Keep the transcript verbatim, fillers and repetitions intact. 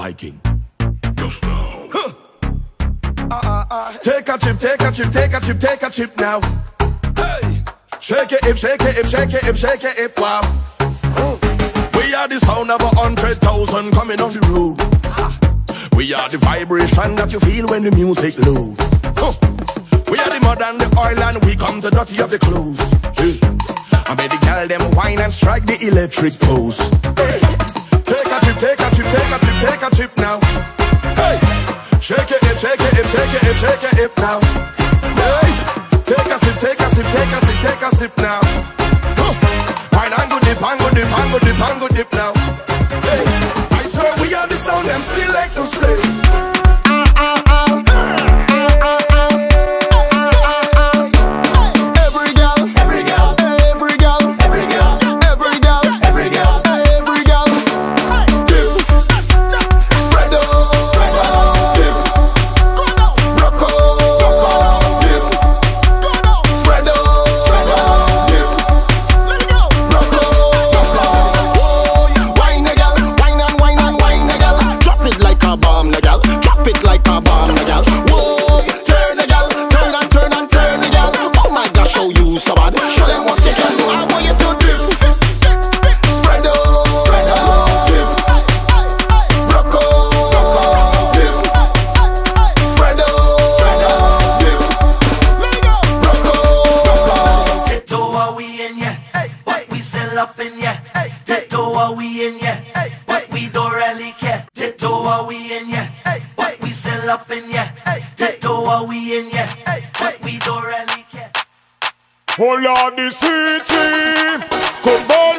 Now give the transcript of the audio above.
Viking. Just now. Huh. Uh, uh, uh. Take a chip, take a chip, take a chip, take a chip now. Hey, shake it, hip, shake it, hip, shake it, hip, shake it, hip, wow. Uh. We are the sound of a hundred thousand coming on the road. We are the vibration that you feel when the music loads. Huh. We are the mud and the oil and we come the dirty of the clothes. Hey. I made the girl them wine and strike the electric pose. Hey. Take a chip, take a chip, take a chip, take a chip now. Hey, shake it, hip, shake it, hip, shake it, hip, shake it, hip now. Hey, take a sip, take a sip, take a sip, take a sip now. Huh. Wine and go dip, and go dip, and go dip, and go dip now. Hey, I swear we are the sound them selectors play. Oh Lord, the city, come on.